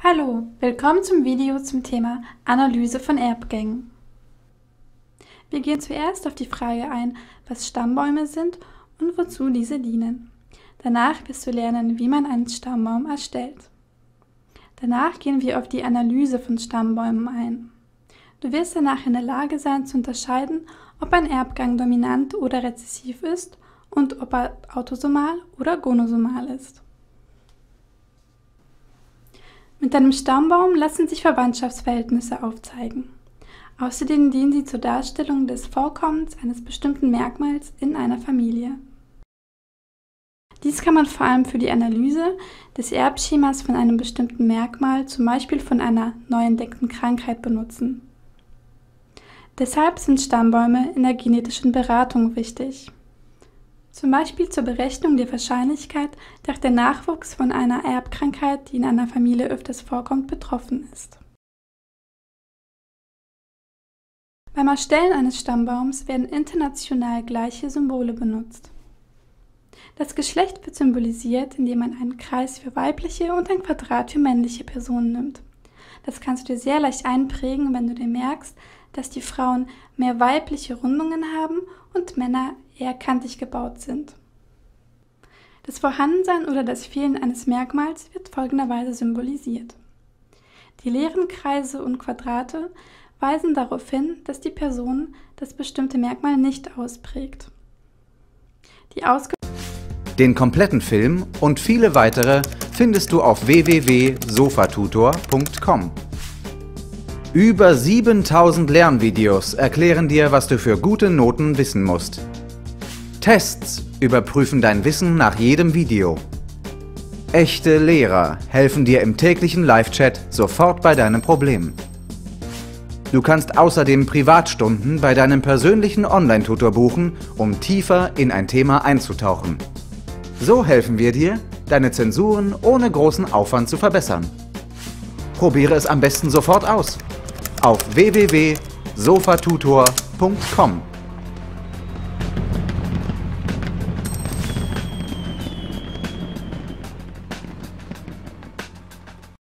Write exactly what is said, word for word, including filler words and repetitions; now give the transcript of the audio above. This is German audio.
Hallo, willkommen zum Video zum Thema Analyse von Erbgängen. Wir gehen zuerst auf die Frage ein, was Stammbäume sind und wozu diese dienen. Danach wirst du lernen, wie man einen Stammbaum erstellt. Danach gehen wir auf die Analyse von Stammbäumen ein. Du wirst danach in der Lage sein zu unterscheiden, ob ein Erbgang dominant oder rezessiv ist und ob er autosomal oder gonosomal ist. Mit einem Stammbaum lassen sich Verwandtschaftsverhältnisse aufzeigen. Außerdem dienen sie zur Darstellung des Vorkommens eines bestimmten Merkmals in einer Familie. Dies kann man vor allem für die Analyse des Erbschemas von einem bestimmten Merkmal, zum Beispiel von einer neu entdeckten Krankheit, benutzen. Deshalb sind Stammbäume in der genetischen Beratung wichtig. Zum Beispiel zur Berechnung der Wahrscheinlichkeit, dass der Nachwuchs von einer Erbkrankheit, die in einer Familie öfters vorkommt, betroffen ist. Beim Erstellen eines Stammbaums werden international gleiche Symbole benutzt. Das Geschlecht wird symbolisiert, indem man einen Kreis für weibliche und ein Quadrat für männliche Personen nimmt. Das kannst du dir sehr leicht einprägen, wenn du dir merkst, dass die Frauen mehr weibliche Rundungen haben und Männer eher kantig gebaut sind. Das Vorhandensein oder das Fehlen eines Merkmals wird folgenderweise symbolisiert. Die leeren Kreise und Quadrate weisen darauf hin, dass die Person das bestimmte Merkmal nicht ausprägt. Die Ausge Den kompletten Film und viele weitere findest du auf w w w punkt sofatutor punkt com. Über siebentausend Lernvideos erklären dir, was du für gute Noten wissen musst. Tests überprüfen dein Wissen nach jedem Video. Echte Lehrer helfen dir im täglichen Live-Chat sofort bei deinem Problem. Du kannst außerdem Privatstunden bei deinem persönlichen Online-Tutor buchen, um tiefer in ein Thema einzutauchen. So helfen wir dir, deine Zensuren ohne großen Aufwand zu verbessern. Probiere es am besten sofort aus. Auf w w w punkt sofatutor punkt com.